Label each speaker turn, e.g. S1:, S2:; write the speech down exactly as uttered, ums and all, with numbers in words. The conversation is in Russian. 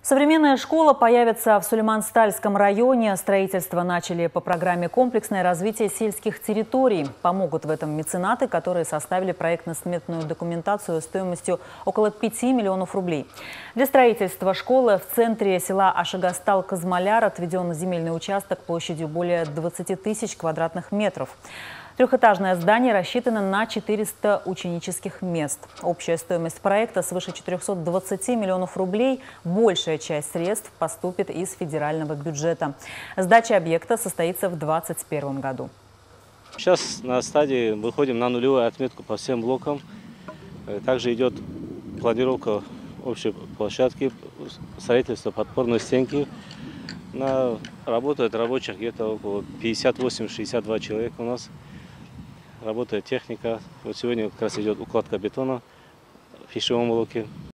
S1: Современная школа появится в Сулейман-Стальском районе. Строительство начали по программе «Комплексное развитие сельских территорий». Помогут в этом меценаты, которые составили проектно-сметную документацию стоимостью около пяти миллионов рублей. Для строительства школы в центре села Ашагастал-Казмаляр отведен земельный участок площадью более двадцати тысяч квадратных метров. Трехэтажное здание рассчитано на четыреста ученических мест. Общая стоимость проекта свыше четырёхсот двадцати миллионов рублей. Большая часть средств поступит из федерального бюджета. Сдача объекта состоится в две тысячи двадцать первом году.
S2: Сейчас на стадии выходим на нулевую отметку по всем блокам. Также идет планировка общей площадки, строительство подпорной стенки. На, работает рабочих где-то около пятьдесят восемь — шестьдесят два человека у нас. Работает техника. Вот сегодня как раз идет укладка бетона в пищевом блоке.